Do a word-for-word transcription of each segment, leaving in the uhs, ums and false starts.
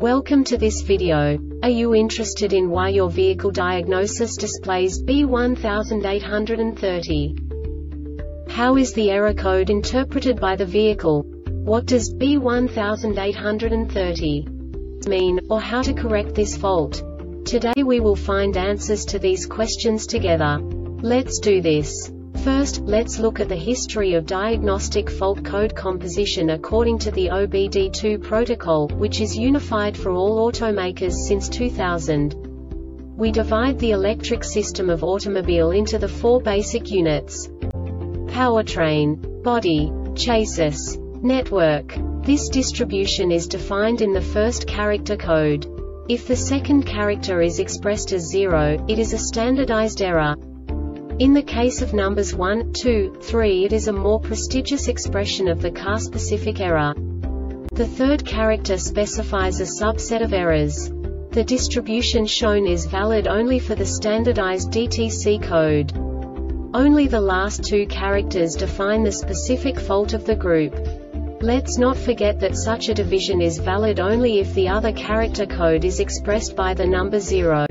Welcome to this video. Are you interested in why your vehicle diagnosis displays B one eight three zero? How is the error code interpreted by the vehicle? What does B one eight three zero mean, or how to correct this fault? Today we will find answers to these questions together. Let's do this. First, let's look at the history of diagnostic fault code composition according to the O B D two protocol, which is unified for all automakers since two thousand. We divide the electric system of automobile into the four basic units: powertrain, body, chassis, network. This distribution is defined in the first character code. If the second character is expressed as zero, it is a standardized error. In the case of numbers one, two, three, it is a more prestigious expression of the car-specific error. The third character specifies a subset of errors. The distribution shown is valid only for the standardized D T C code. Only the last two characters define the specific fault of the group. Let's not forget that such a division is valid only if the other character code is expressed by the number zero.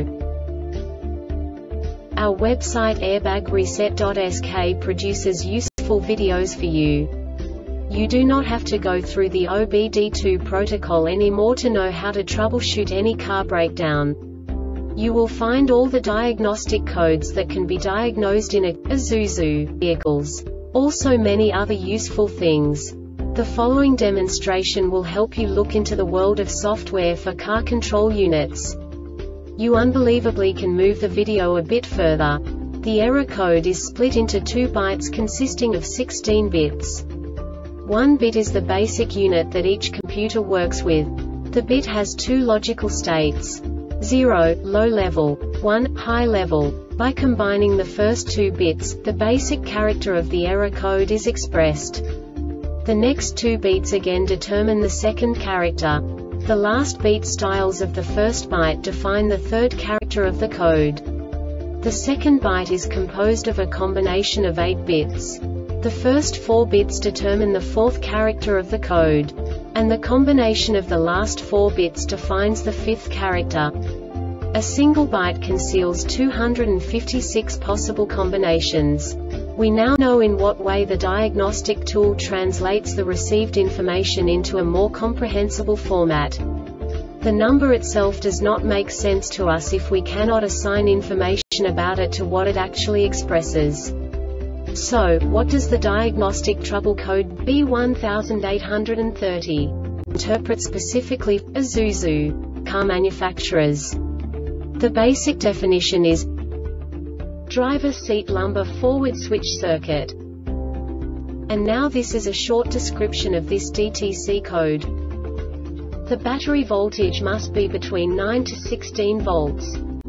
Our website airbag reset dot S K produces useful videos for you. You do not have to go through the O B D two protocol anymore to know how to troubleshoot any car breakdown. You will find all the diagnostic codes that can be diagnosed in a Isuzu vehicles. Also many other useful things. The following demonstration will help you look into the world of software for car control units. You unbelievably can move the video a bit further. The error code is split into two bytes consisting of sixteen bits. One bit is the basic unit that each computer works with. The bit has two logical states: zero, low level, one, high level. By combining the first two bits, the basic character of the error code is expressed. The next two bits again determine the second character. The last beat styles of the first byte define the third character of the code. The second byte is composed of a combination of eight bits. The first four bits determine the fourth character of the code. And the combination of the last four bits defines the fifth character. A single byte conceals two hundred fifty-six possible combinations. We now know in what way the diagnostic tool translates the received information into a more comprehensible format. The number itself does not make sense to us if we cannot assign information about it to what it actually expresses. So, what does the diagnostic trouble code B one eight three zero interpret specifically for Isuzu car manufacturers? The basic definition is driver seat lumbar forward switch circuit. And now this is a short description of this D T C code. The battery voltage must be between nine to sixteen volts.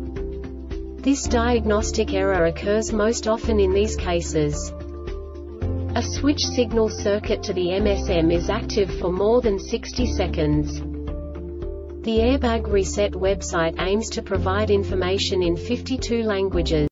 This diagnostic error occurs most often in these cases: a switch signal circuit to the M S M is active for more than sixty seconds. The Airbag Reset website aims to provide information in fifty-two languages.